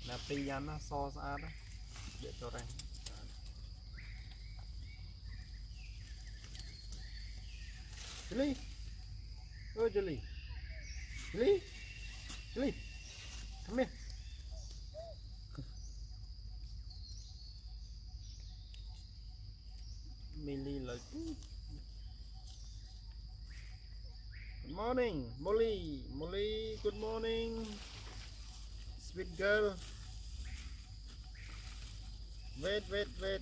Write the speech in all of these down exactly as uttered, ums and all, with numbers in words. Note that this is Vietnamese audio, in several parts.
là pi gian nó so ra đó để cho đây Jelly oh Jelly Jelly Jelly come here Millie like good morning Molly Molly good morning sweet girl wait wait wait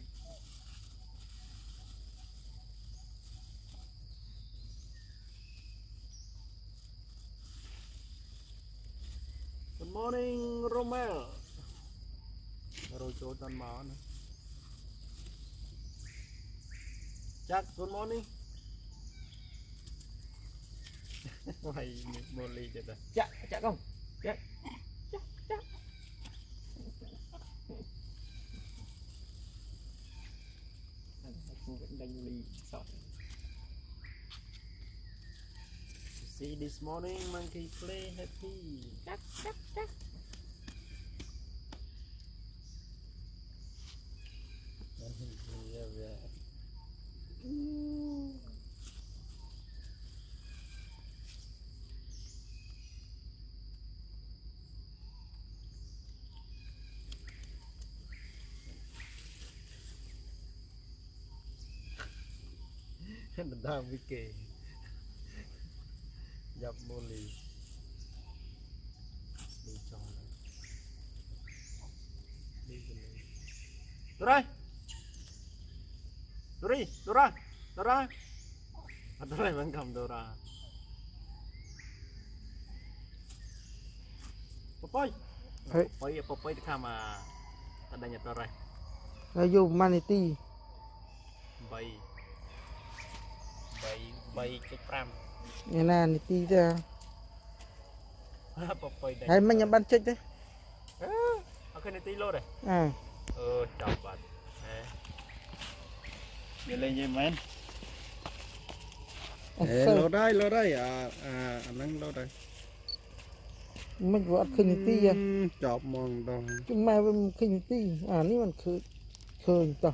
good morning Romel rồi chỗ tan máu nữa Jack good morning mày Molly chết rồi Dạ, dạ không. Dạ. Dạ, dạ. Vẫn đánh lì sợ. See this morning monkey play happy. Chắc, chắc, chắc. Mình đang bị kề dập Molly đi cho đi Dora Dora Dora Dora Dora vẫn cầm Dora Popoy Popoy Popoy đi khám mà ada nyata Dora Ayo maniti bay bay bay cái pram nghe nè niti ra Popoy đây hay mình nhắm ban chết đấy ok niti lô đây à ờ chào bạn đi lên như men lô đây lô đây à à anh đang lô đây mình vợ khinh niti à chọc mòn đồng chúng mai với khinh niti à ní mình khơi khơi tao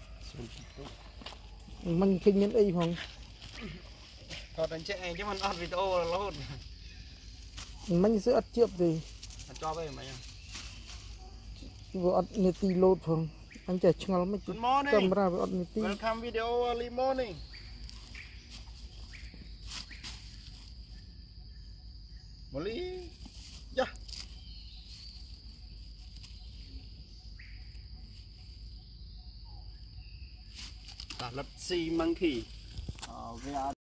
mình khinh nhân y không còn đánh chạy chứ mình ăn video là lốt mình sẽ ăn chớp gì cho về mày vừa ăn niti lột không anh chạy chung lắm good morning camera vừa ăn niti welcome video early morning Molly yeah let's see monkey uh, we are